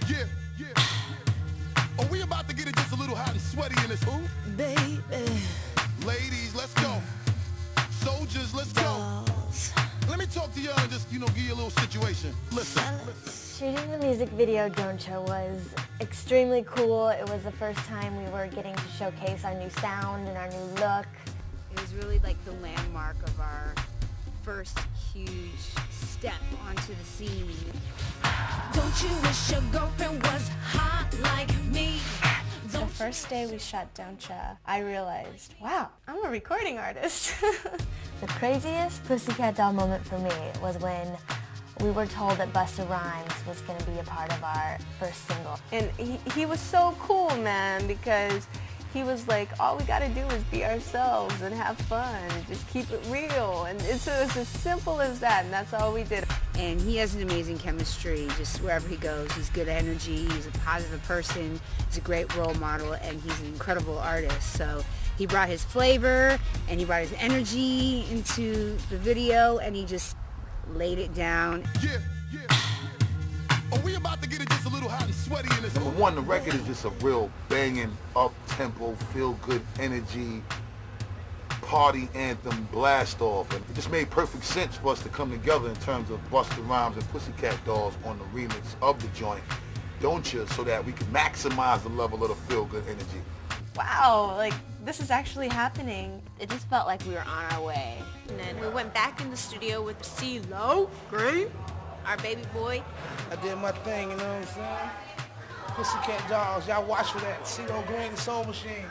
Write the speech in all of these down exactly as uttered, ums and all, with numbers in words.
Yeah, yeah. Are we about to get it just a little hot and sweaty in this hoop? Baby. Ladies, let's go. Soldiers, let's go. Let me talk to y'all and just, you know, give you a little situation. Listen. Shooting the music video Don't Ya was extremely cool. It was the first time we were getting to showcase our new sound and our new look. It was really like the landmark of our first huge step onto the scene. Don't you wish your girlfriend was hot like me? The first day we shot Don't Ya, I realized, wow, I'm a recording artist. The craziest Pussycat doll moment for me was when we were told that Busta Rhymes was going to be a part of our first single. And he, he was so cool, man, because he was like, all we got to do is be ourselves and have fun and just keep it real. And it's, it's as simple as that, and that's all we did. And he has an amazing chemistry just wherever he goes. He's good energy, he's a positive person, he's a great role model, and he's an incredible artist. So he brought his flavor and he brought his energy into the video, and he just laid it down. Yeah, yeah. Are we about to get it just a little hot and sweaty in this? Number one, the record is just a real banging, up-tempo, feel-good energy, party anthem blast off. And it just made perfect sense for us to come together in terms of Busta Rhymes and Pussycat Dolls on the remix of the joint, Don't Ya, so that we can maximize the level of the feel-good energy. Wow, like, this is actually happening. It just felt like we were on our way. And then we went back in the studio with C-Lo, Green, our baby boy. I did my thing, you know what I'm saying? Pussycat Dolls, y'all watch for that. C-Lo Green, Soul Machine.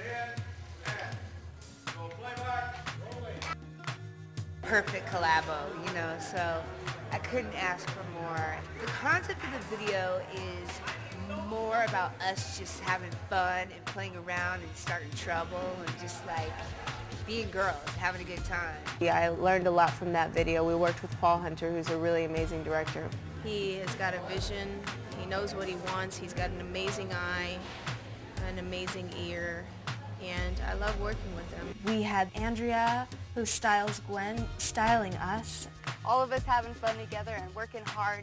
Perfect collabo, you know, so I couldn't ask for more. The concept of the video is more about us just having fun and playing around and starting trouble and just like being girls, having a good time. Yeah, I learned a lot from that video. We worked with Paul Hunter, who's a really amazing director. He has got a vision, he knows what he wants, he's got an amazing eye, an amazing ear, and I love working with him. We had Andrea, who styles Gwen, styling us. All of us having fun together and working hard.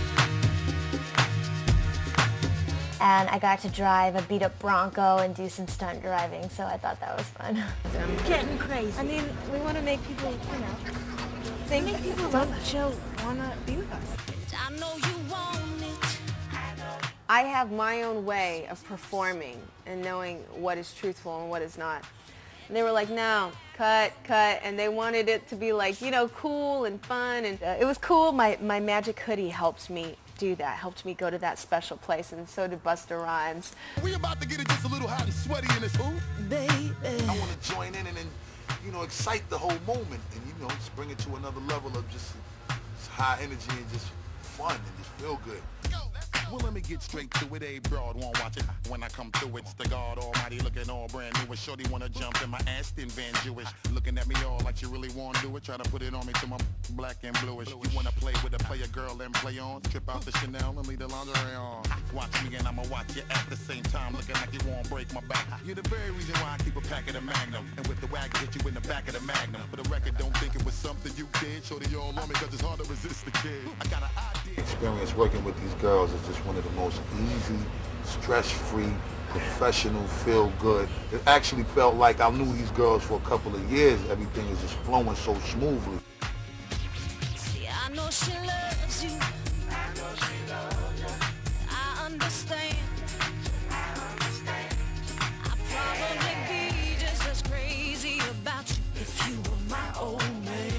And I got to drive a beat-up Bronco and do some stunt driving, so I thought that was fun. I'm getting crazy. I mean, we want to make people, you know, think make people Don't Ya want to be with us. I know you want it. I have my own way of performing and knowing what is truthful and what is not. And they were like, no, cut, cut, and they wanted it to be like, you know, cool and fun, and uh, it was cool. My, my magic hoodie helped me do that, helped me go to that special place, and so did Busta Rhymes. We about to get it just a little hot and sweaty in this hoop. Baby. I want to join in and then, you know, excite the whole moment and, you know, just bring it to another level of just, just high energy and just fun and just feel good. Well, let me get straight to it. A broad won't watch it when I come through. It's the God Almighty looking all brand new. And shorty wanna jump in my Aston Van Jewish, looking at me all like you really wanna do it. Try to put it on me till my black and bluish. You wanna play with a player girl and play on? Trip out the Chanel and leave the lingerie on. Watch me and I'ma watch you at the same time, looking like you won't break my back. You're the very reason why I keep a pack of the Magnum, and with the wagon hit you in the back of the Magnum. For the record, don't think it was something you did. Shorty all on me 'cause it's hard to resist the kid. I got an idea. Experience working with these girls is just one of the most easy, stress-free, professional, feel-good. It actually felt like I knew these girls for a couple of years. Everything is just flowing so smoothly. See, I know she loves you. I know she loves you. I understand. I understand. I'd probably be just as crazy about you if you were my old man.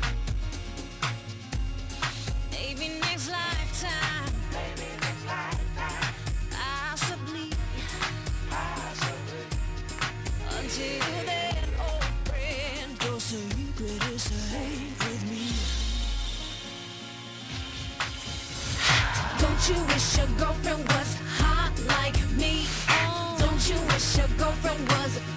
Maybe next lifetime. Maybe next lifetime. Possibly. Possibly. Until then, old friend, your secret is safe with me. Don't you wish your girlfriend was hot like me? Don't you wish your girlfriend was